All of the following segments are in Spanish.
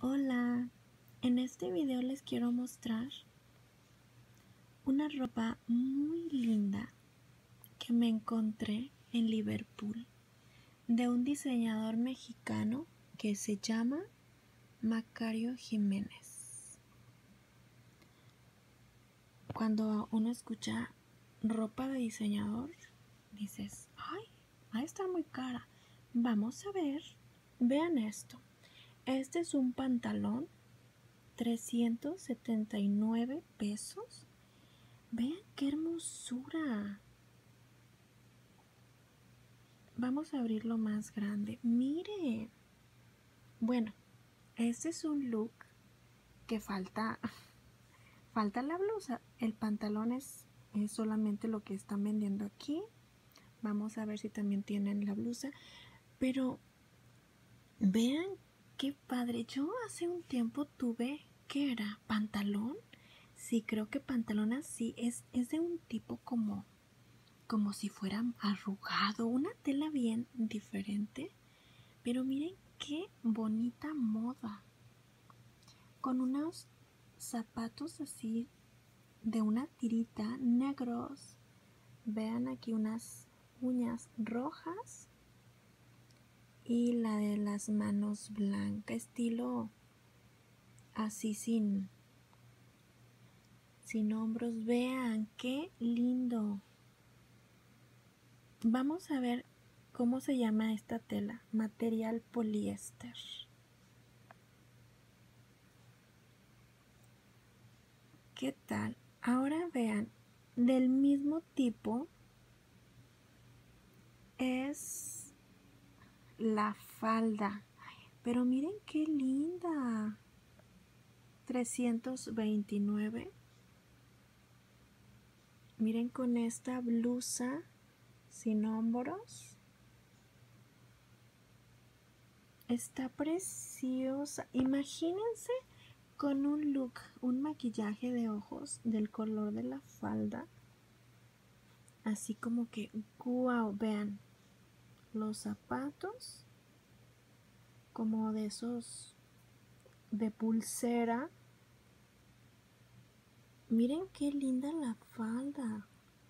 Hola, en este video les quiero mostrar una ropa muy linda que me encontré en Liverpool de un diseñador mexicano que se llama Macario Jiménez. Cuando uno escucha ropa de diseñador, dices, ay, va a estar muy cara. Vamos a ver, vean esto. Este es un pantalón, 379 pesos. Vean qué hermosura. Vamos a abrirlo más grande. Miren. Bueno, este es un look que falta la blusa. El pantalón es solamente lo que están vendiendo aquí. Vamos a ver si también tienen la blusa. Pero vean qué padre. Yo hace un tiempo tuve, ¿qué era? ¿Pantalón? Sí, creo que pantalón así es de un tipo como si fuera arrugado, una tela bien diferente. Pero miren qué bonita moda. Con unos zapatos así de una tirita negros. Vean aquí unas uñas rojas y la de las manos blanca, estilo así sin hombros. Vean qué lindo. Vamos a ver cómo se llama esta tela. Material poliéster. ¿Qué tal? Ahora vean, del mismo tipo es la falda. Pero miren qué linda. 329. Miren con esta blusa sin hombros. Está preciosa. Imagínense con un look, un maquillaje de ojos del color de la falda. Así como que, wow, vean los zapatos como de esos de pulsera. Miren qué linda la falda.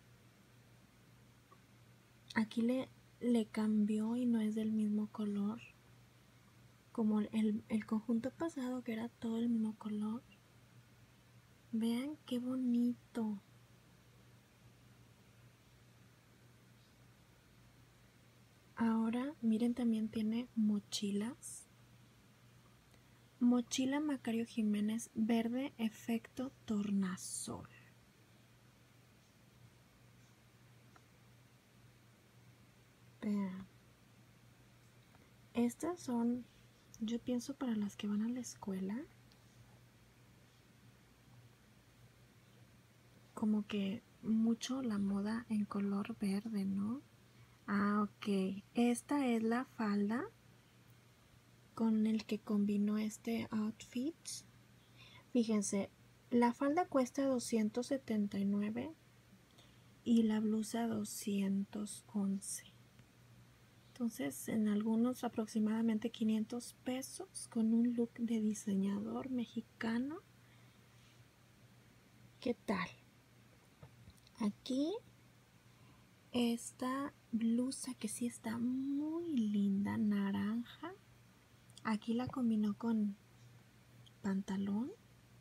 Aquí le cambió y no es del mismo color como el conjunto pasado, que era todo el mismo color. Vean qué bonito. Ahora miren, también tiene mochilas. Mochila Macario Jiménez verde efecto tornasol. Vean. Estas son, yo pienso, para las que van a la escuela. Como que mucho la moda en color verde, ¿no? Ah, ok. Esta es la falda con el que combinó este outfit. Fíjense, la falda cuesta 279 y la blusa 211. Entonces, en algunos aproximadamente 500 pesos con un look de diseñador mexicano. ¿Qué tal? Aquí esta blusa que sí está muy linda, naranja. Aquí la combinó con pantalón.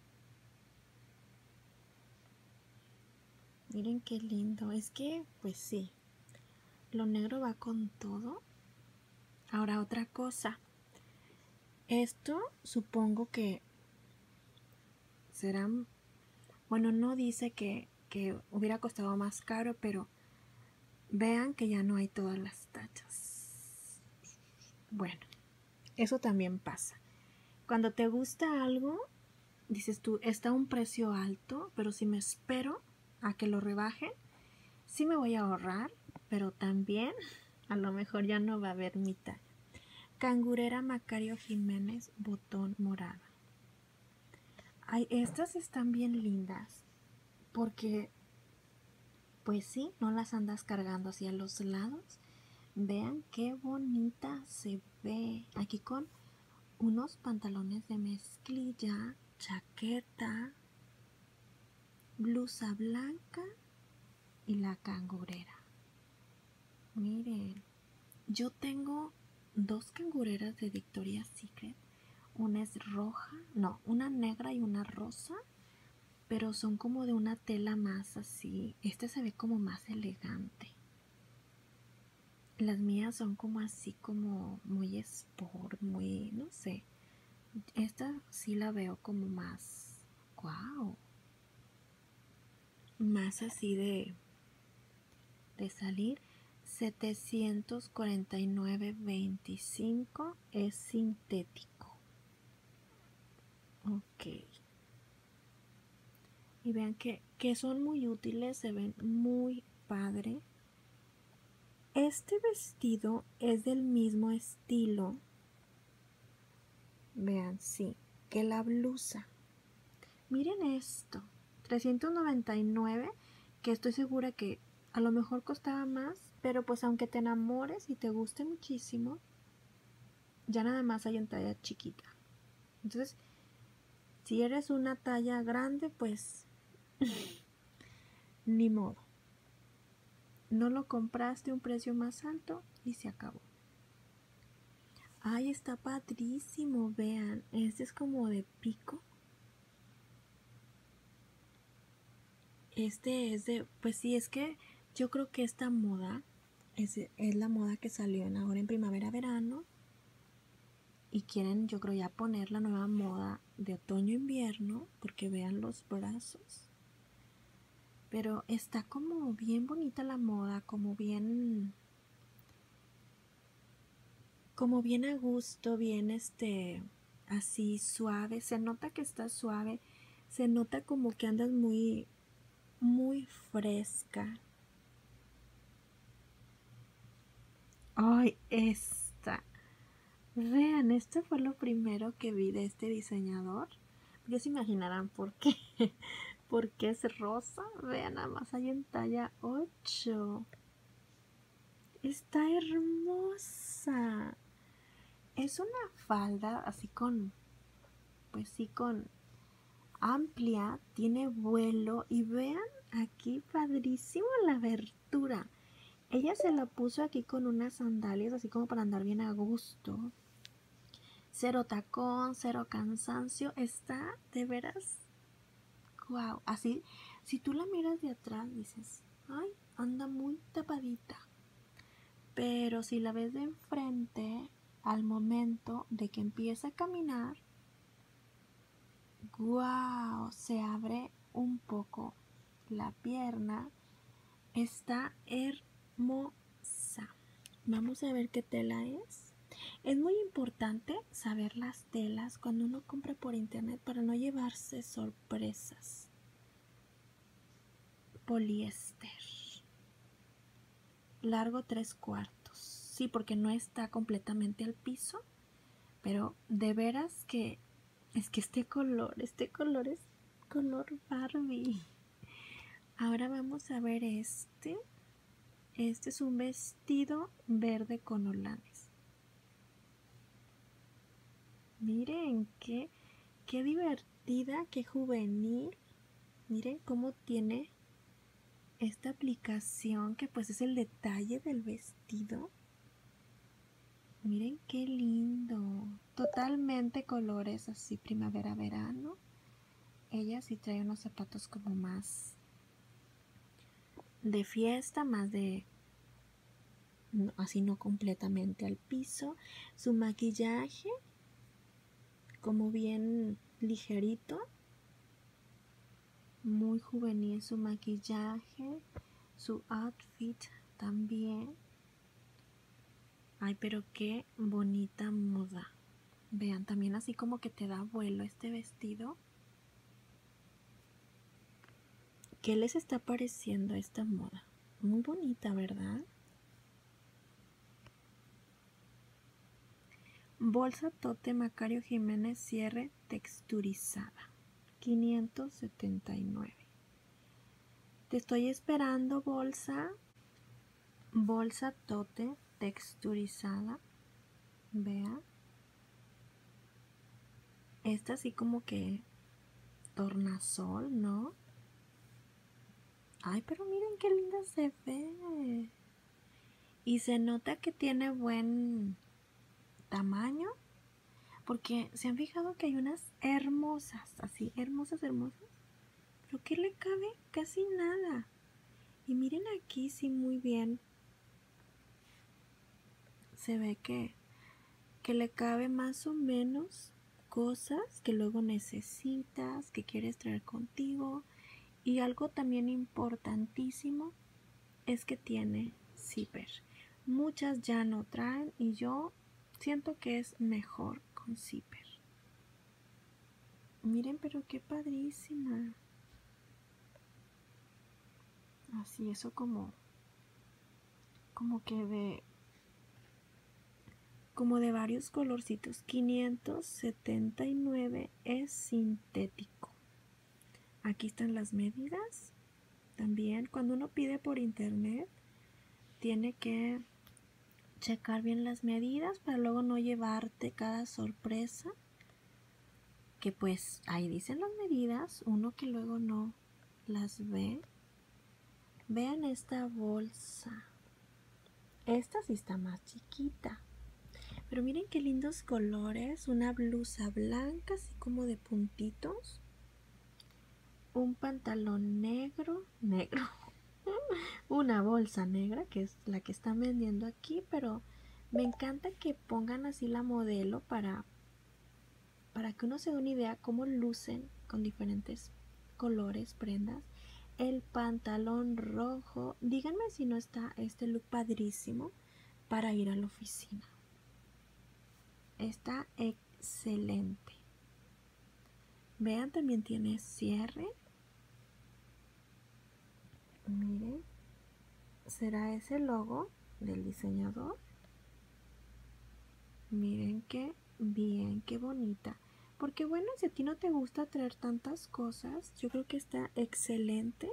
Miren qué lindo. Es que, pues sí, lo negro va con todo. Ahora otra cosa. Esto supongo que serán, bueno, no dice que hubiera costado más caro, pero vean que ya no hay todas las tachas. Bueno, eso también pasa. Cuando te gusta algo, dices tú, está a un precio alto, pero si me espero a que lo rebajen, sí me voy a ahorrar, pero también a lo mejor ya no va a haber mi talla. Cangurera Macario Jiménez, botón morada. Ay, estas están bien lindas, porque pues sí, no las andas cargando hacia los lados. Vean qué bonita se ve. Aquí con unos pantalones de mezclilla, chaqueta, blusa blanca y la cangurera. Miren, yo tengo dos cangureras de Victoria's Secret. Una es roja, no, una negra y una rosa, pero son como de una tela más así. Este se ve como más elegante. Las mías son como así, como muy sport, muy, no sé. Esta sí la veo como más, wow, más así de salir. 749.25 es sintético. Ok. Y vean que son muy útiles, se ven muy padre. Este vestido es del mismo estilo, vean, sí, que la blusa. Miren esto, 399, que estoy segura que a lo mejor costaba más, pero pues aunque te enamores y te guste muchísimo, ya nada más hay en talla chiquita. Entonces, si eres una talla grande, pues ni modo. No lo compraste a un precio más alto y se acabó. Ay, está padrísimo, vean. Este es como de pico. Este es de, pues sí, es que yo creo que esta moda es la moda que salió ahora en primavera-verano. Y quieren, yo creo, ya poner la nueva moda de otoño-invierno, porque vean los brazos. Pero está como bien bonita la moda, como bien a gusto, bien así suave. Se nota que está suave, se nota como que andas muy fresca. Ay, esta. Vean, esto fue lo primero que vi de este diseñador. Ya se imaginarán por qué. Porque es rosa. Vean, nada más hay en talla 8. Está hermosa. Es una falda así con, pues sí, con amplia, tiene vuelo y vean aquí padrísimo la abertura. Ella se la puso aquí con unas sandalias así como para andar bien a gusto. Cero tacón, cero cansancio. Está de veras, wow. Así, si tú la miras de atrás dices, ay, anda muy tapadita. Pero si la ves de enfrente, al momento de que empieza a caminar, wow, se abre un poco la pierna. Está hermosa. Vamos a ver qué tela es. Es muy importante saber las telas cuando uno compra por internet para no llevarse sorpresas. Poliéster. Largo 3/4. Sí, porque no está completamente al piso. Pero de veras que es que este color es color Barbie. Ahora vamos a ver este. Este es un vestido verde con holanes. Miren qué divertida, qué juvenil. Miren cómo tiene esta aplicación que pues es el detalle del vestido. Miren qué lindo. Totalmente colores así primavera-verano. Ella sí trae unos zapatos como más de fiesta, más de así no completamente al piso. Su maquillaje como bien ligerito, muy juvenil su maquillaje, su outfit también. Ay, pero qué bonita moda. Vean, también así como que te da vuelo este vestido. ¿Qué les está pareciendo esta moda? Muy bonita, ¿verdad? Bolsa Tote Macario Jiménez cierre texturizada. 579. Te estoy esperando, bolsa. Bolsa Tote texturizada. Vea. Esta así como que tornasol, ¿no? Ay, pero miren qué linda se ve. Y se nota que tiene buen tamaño. Porque se han fijado que hay unas hermosas, así, hermosas, hermosas. Pero que le cabe casi nada. Y miren aquí, sí, muy bien. Se ve que le cabe más o menos cosas que luego necesitas, que quieres traer contigo. Y algo también importantísimo es que tiene zipper. Muchas ya no traen y yo siento que es mejor con zipper. Miren, pero qué padrísima. Así, eso como que como de varios colorcitos. 579 es sintético. Aquí están las medidas. También cuando uno pide por internet tiene que checar bien las medidas para luego no llevarte cada sorpresa, que pues ahí dicen las medidas, uno que luego no las ve. Vean esta bolsa, esta sí está más chiquita, pero miren qué lindos colores. Una blusa blanca así como de puntitos, un pantalón negro, una bolsa negra que es la que están vendiendo aquí, pero me encanta que pongan así la modelo para que uno se dé una idea cómo lucen con diferentes colores, prendas. El pantalón rojo, díganme si no está este look padrísimo para ir a la oficina. Está excelente. Vean, también tiene cierre. Miren, será ese logo del diseñador. Miren qué bien, qué bonita. Porque bueno, si a ti no te gusta traer tantas cosas, yo creo que está excelente.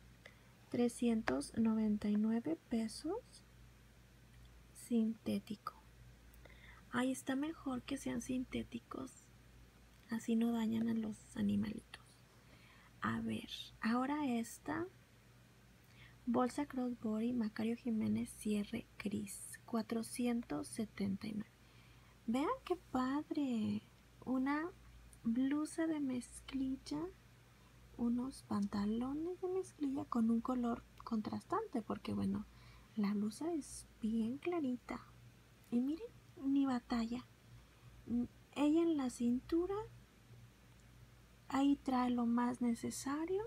399 pesos. Sintético. Ahí está mejor que sean sintéticos. Así no dañan a los animalitos. A ver, ahora esta bolsa crossbody Macario Jiménez cierre gris. 479. Vean qué padre. Una blusa de mezclilla, unos pantalones de mezclilla con un color contrastante, porque bueno, la blusa es bien clarita. Y miren, ni batalla. Ella en la cintura, ahí trae lo más necesario.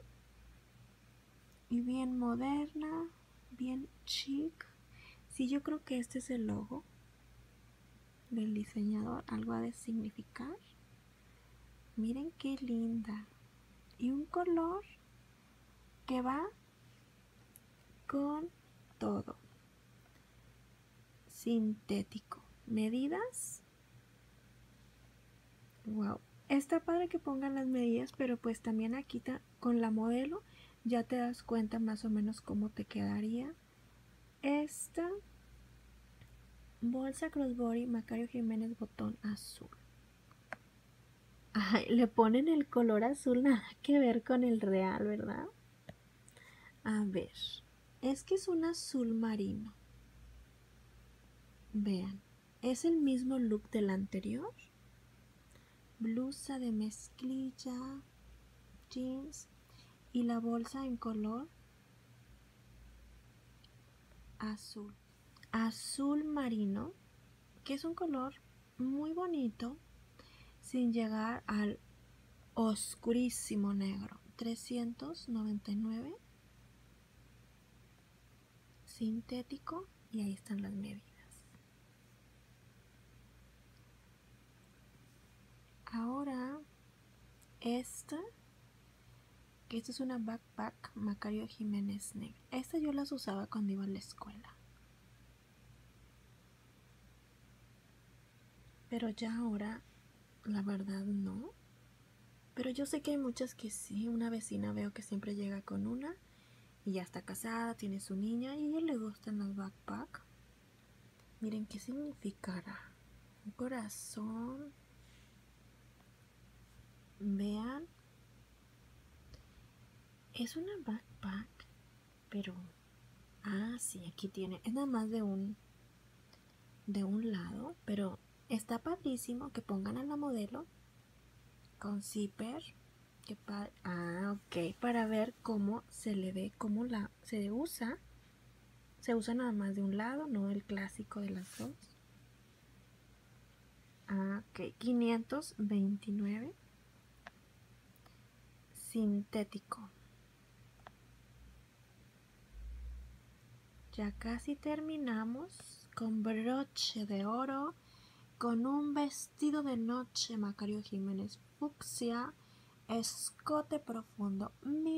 Y bien moderna, bien chic. Sí, yo creo que este es el logo del diseñador, algo ha de significar. Miren qué linda. Y un color que va con todo. Sintético. Medidas. Wow. Está padre que pongan las medidas, pero pues también aquí con la modelo ya te das cuenta más o menos cómo te quedaría. Esta bolsa crossbody Macario Jiménez botón azul. Ay, le ponen el color azul, nada que ver con el real, ¿verdad? A ver, es que es un azul marino. Vean, es el mismo look del anterior. Blusa de mezclilla, jeans y la bolsa en color azul. Azul marino, que es un color muy bonito sin llegar al oscurísimo negro. 399, sintético, y ahí están las medidas. Ahora esta, que esta es una backpack Macario Jiménez negra. Esta yo las usaba cuando iba a la escuela, pero ya ahora la verdad no. Pero yo sé que hay muchas que sí. Una vecina veo que siempre llega con una y ya está casada, tiene su niña y a ella le gustan las backpack. Miren qué significará. Un corazón. Vean, es una backpack, pero sí, aquí tiene, es nada más de un lado, pero está padrísimo que pongan a la modelo con zipper. Ok, para ver cómo se le ve, cómo se usa. Se usa nada más de un lado, no el clásico de las dos. Ok, 529. Sintético. Ya casi terminamos con broche de oro, con un vestido de noche Macario Jiménez fucsia, escote profundo,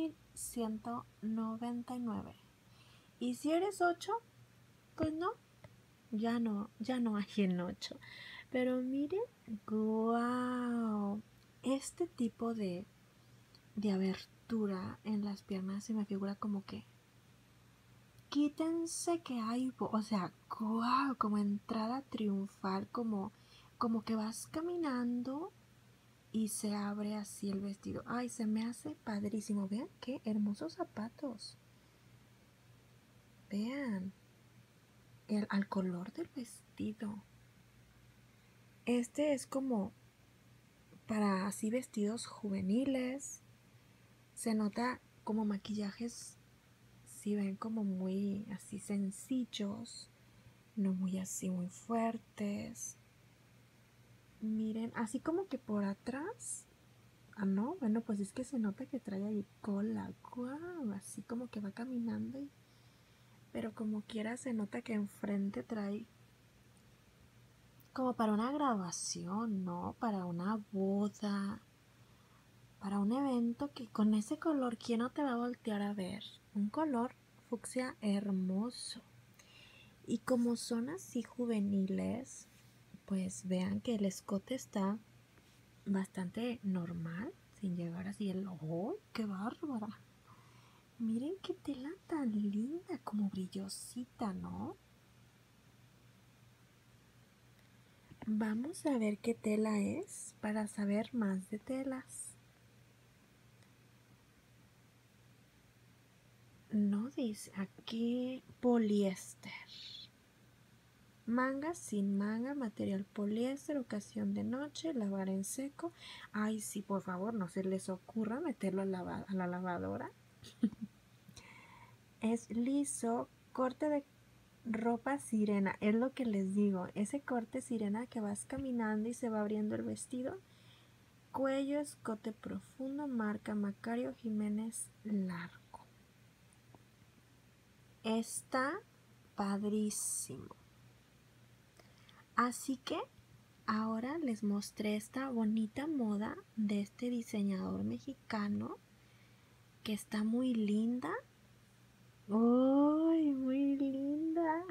1199. Y si eres 8, pues no, ya no hay en 8. Pero miren, wow, este tipo de abertura en las piernas se me figura como que quítense que hay, o sea, wow, como entrada triunfal, como que vas caminando y se abre así el vestido. Ay, se me hace padrísimo. Vean qué hermosos zapatos. Vean al color del vestido. Este es como para así vestidos juveniles. Se nota como maquillajes, si ven, como muy así sencillos, no muy así muy fuertes. Miren, así como que por atrás. No, bueno, pues es que se nota que trae ahí cola. Guau, así como que va caminando pero como quiera se nota que enfrente trae como para una graduación, ¿no? Para una boda, para un evento que con ese color, ¿quién no te va a voltear a ver? Un color fucsia hermoso. Y como son así juveniles, pues vean que el escote está bastante normal, sin llegar así el ¡oh, qué bárbara! Miren qué tela tan linda, como brillosita, ¿no? Vamos a ver qué tela es para saber más de telas. No dice aquí poliéster. Manga sin manga, material poliéster, ocasión de noche, lavar en seco. Ay, sí, por favor, no se les ocurra meterlo a la lavadora. Es liso, corte de ropa sirena, es lo que les digo, ese corte sirena que vas caminando y se va abriendo el vestido. Cuello, escote profundo, marca Macario Jiménez largo. Está padrísimo. Así que ahora les mostré esta bonita moda de este diseñador mexicano que está muy linda. ¡Ay, muy linda!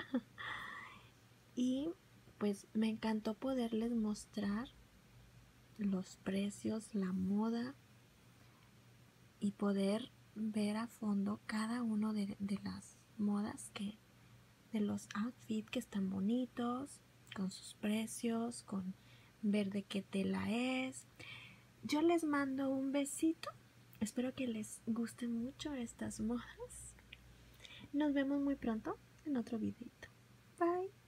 Y pues me encantó poderles mostrar los precios, la moda y poder ver a fondo cada uno de las modas de los outfits que están bonitos, con sus precios, con ver de qué tela es. Yo les mando un besito. Espero que les gusten mucho estas modas. Nos vemos muy pronto en otro videito. Bye.